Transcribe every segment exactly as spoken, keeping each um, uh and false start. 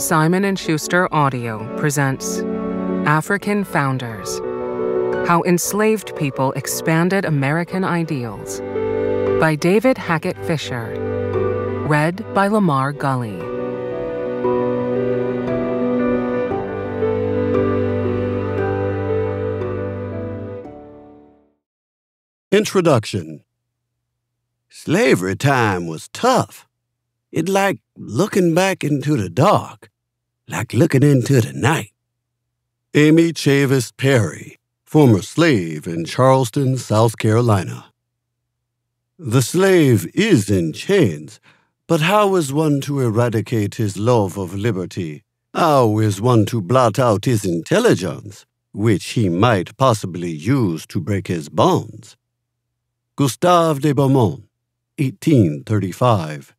Simon and Schuster Audio presents African Founders: How Enslaved People Expanded American Ideals by David Hackett Fischer. Read by Lamarr Gulley. Introduction. Slavery time was tough. It like looking back into the dark, like looking into the night. Amy Chavis Perry, former slave in Charleston, South Carolina. The slave is in chains, but how is one to eradicate his love of liberty? How is one to blot out his intelligence, which he might possibly use to break his bonds? Gustave de Beaumont, eighteen thirty-five.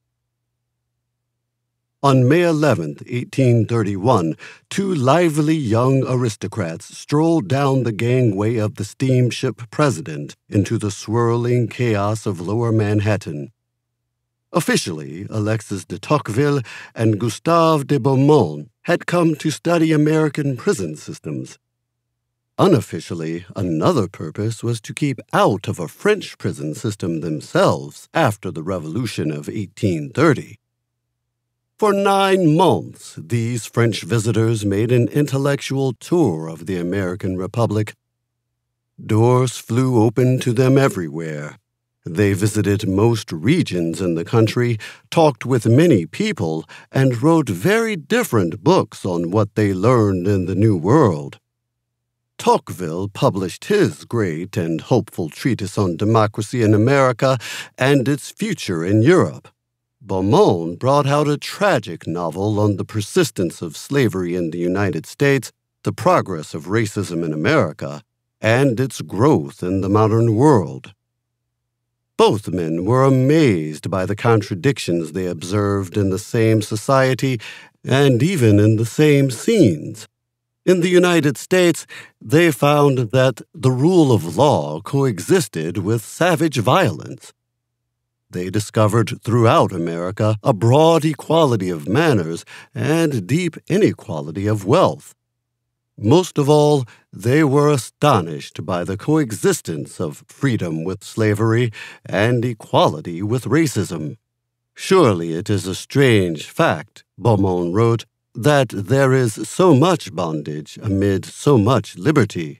On May eleventh, eighteen thirty-one, two lively young aristocrats strolled down the gangway of the steamship President into the swirling chaos of lower Manhattan. Officially, Alexis de Tocqueville and Gustave de Beaumont had come to study American prison systems. Unofficially, another purpose was to keep out of a French prison system themselves after the Revolution of eighteen thirty. For nine months, these French visitors made an intellectual tour of the American Republic. Doors flew open to them everywhere. They visited most regions in the country, talked with many people, and wrote very different books on what they learned in the New World. Tocqueville published his great and hopeful treatise on democracy in America and its future in Europe. Beaumont brought out a tragic novel on the persistence of slavery in the United States, the progress of racism in America, and its growth in the modern world. Both men were amazed by the contradictions they observed in the same society and even in the same scenes. In the United States, they found that the rule of law coexisted with savage violence. They discovered throughout America a broad equality of manners and deep inequality of wealth. Most of all, they were astonished by the coexistence of freedom with slavery and equality with racism. Surely it is a strange fact, Beaumont wrote, that there is so much bondage amid so much liberty.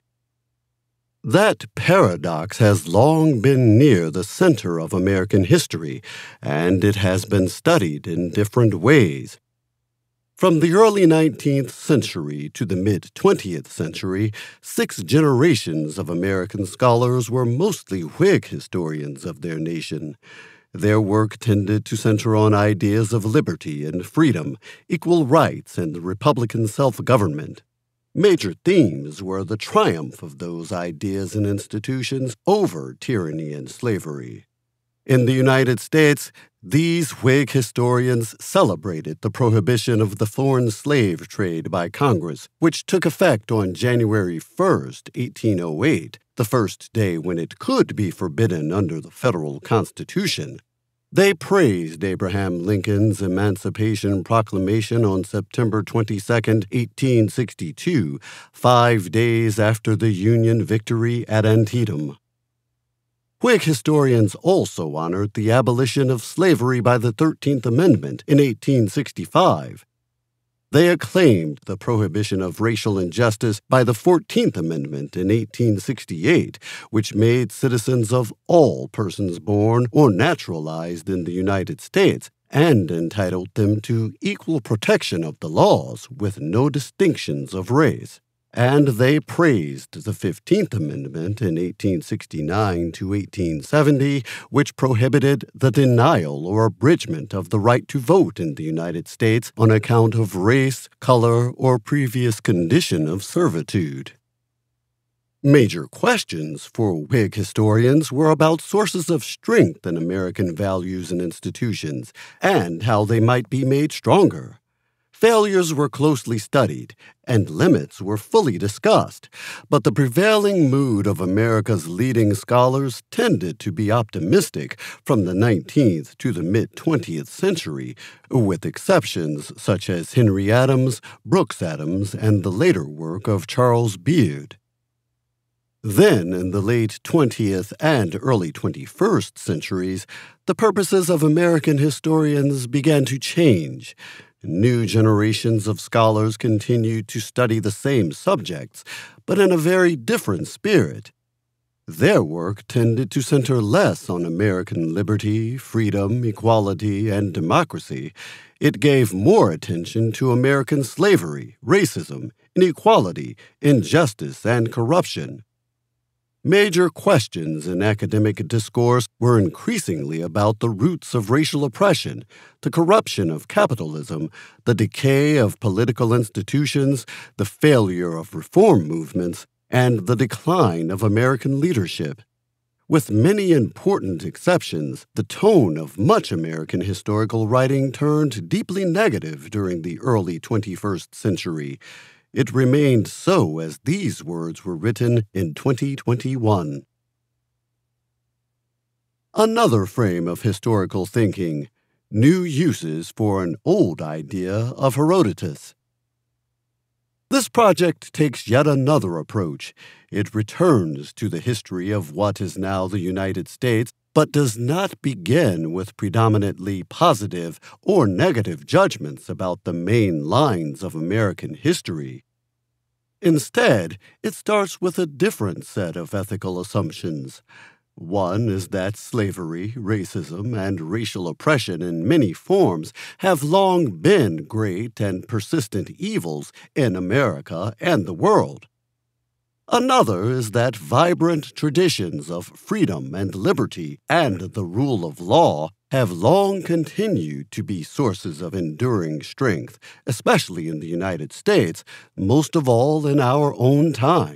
That paradox has long been near the center of American history, and it has been studied in different ways. From the early nineteenth century to the mid-twentieth century, six generations of American scholars were mostly Whig historians of their nation. Their work tended to center on ideas of liberty and freedom, equal rights, and Republican self-government. Major themes were the triumph of those ideas and institutions over tyranny and slavery. In the United States, these Whig historians celebrated the prohibition of the foreign slave trade by Congress, which took effect on January first, eighteen oh eight, the first day when it could be forbidden under the federal Constitution. They praised Abraham Lincoln's Emancipation Proclamation on September twenty-second, eighteen sixty-two, five days after the Union victory at Antietam. Whig historians also honored the abolition of slavery by the thirteenth Amendment in eighteen sixty-five. They acclaimed the prohibition of racial injustice by the fourteenth Amendment in eighteen sixty-eight, which made citizens of all persons born or naturalized in the United States and entitled them to equal protection of the laws with no distinctions of race. And they praised the fifteenth Amendment in eighteen sixty-nine to eighteen seventy, which prohibited the denial or abridgment of the right to vote in the United States on account of race, color, or previous condition of servitude. Major questions for Whig historians were about sources of strength in American values and institutions, and how they might be made stronger. Failures were closely studied, and limits were fully discussed, but the prevailing mood of America's leading scholars tended to be optimistic from the nineteenth to the mid-twentieth century, with exceptions such as Henry Adams, Brooks Adams, and the later work of Charles Beard. Then, in the late twentieth and early twenty-first centuries, the purposes of American historians began to change. New generations of scholars continued to study the same subjects, but in a very different spirit. Their work tended to center less on American liberty, freedom, equality, and democracy. It gave more attention to American slavery, racism, inequality, injustice, and corruption. Major questions in academic discourse were increasingly about the roots of racial oppression, the corruption of capitalism, the decay of political institutions, the failure of reform movements, and the decline of American leadership. With many important exceptions, the tone of much American historical writing turned deeply negative during the early twenty-first century. It remained so as these words were written in twenty twenty-one. Another frame of historical thinking: new uses for an old idea of Herodotus. This project takes yet another approach. It returns to the history of what is now the United States, but does not begin with predominantly positive or negative judgments about the main lines of American history. Instead, it starts with a different set of ethical assumptions. One is that slavery, racism, and racial oppression in many forms have long been great and persistent evils in America and the world. Another is that vibrant traditions of freedom and liberty and the rule of law have long continued to be sources of enduring strength, especially in the United States, most of all in our own time.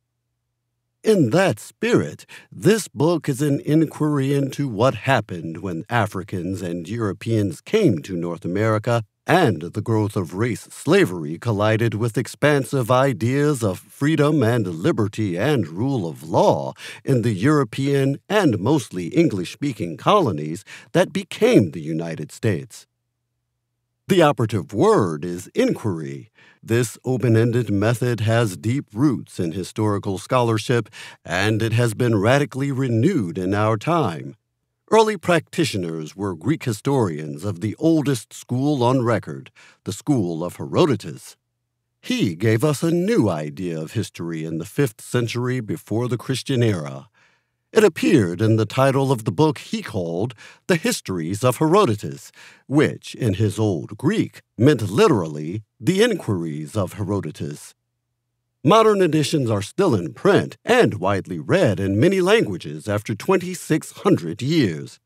In that spirit, this book is an inquiry into what happened when Africans and Europeans came to North America and the growth of race slavery collided with expansive ideas of freedom and liberty and rule of law in the European and mostly English-speaking colonies that became the United States. The operative word is inquiry. This open-ended method has deep roots in historical scholarship, and it has been radically renewed in our time. Early practitioners were Greek historians of the oldest school on record, the school of Herodotus. He gave us a new idea of history in the fifth century before the Christian era. It appeared in the title of the book he called The Histories of Herodotus, which, in his Old Greek, meant literally the Inquiries of Herodotus. Modern editions are still in print and widely read in many languages after twenty-six hundred years.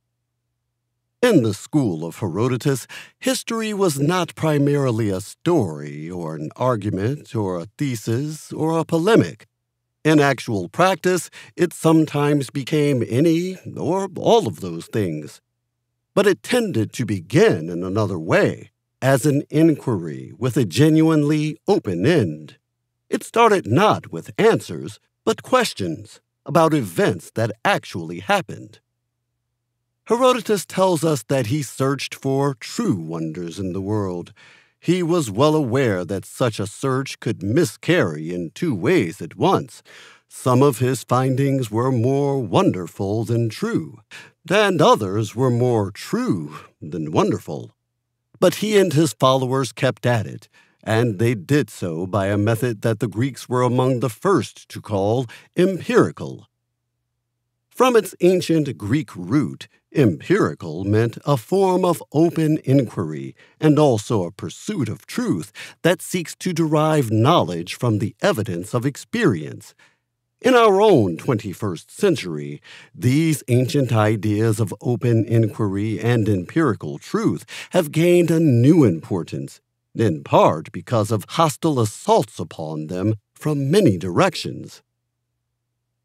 In the school of Herodotus, history was not primarily a story or an argument or a thesis or a polemic. In actual practice, it sometimes became any or all of those things. But it tended to begin in another way, as an inquiry with a genuinely open end. It started not with answers, but questions about events that actually happened. Herodotus tells us that he searched for true wonders in the world. He was well aware that such a search could miscarry in two ways at once. Some of his findings were more wonderful than true, and others were more true than wonderful. But he and his followers kept at it, and they did so by a method that the Greeks were among the first to call empirical. From its ancient Greek root, empirical meant a form of open inquiry and also a pursuit of truth that seeks to derive knowledge from the evidence of experience. In our own twenty-first century, these ancient ideas of open inquiry and empirical truth have gained a new importance, in part because of hostile assaults upon them from many directions.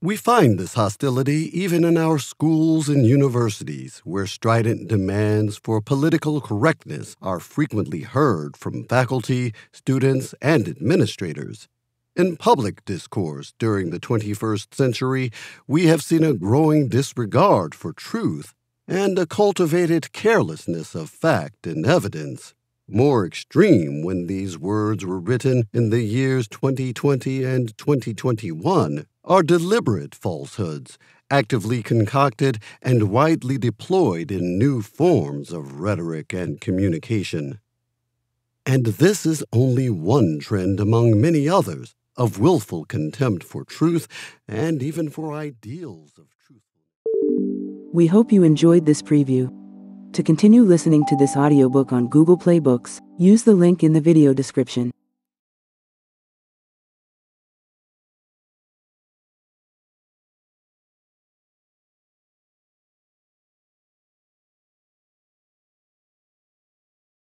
We find this hostility even in our schools and universities, where strident demands for political correctness are frequently heard from faculty, students, and administrators. In public discourse during the twenty-first century, we have seen a growing disregard for truth and a cultivated carelessness of fact and evidence, more extreme when these words were written in the years twenty twenty and twenty twenty-one, are deliberate falsehoods, actively concocted and widely deployed in new forms of rhetoric and communication. And this is only one trend among many others of willful contempt for truth and even for ideals of truth. We hope you enjoyed this preview. To continue listening to this audiobook on Google Play Books, use the link in the video description.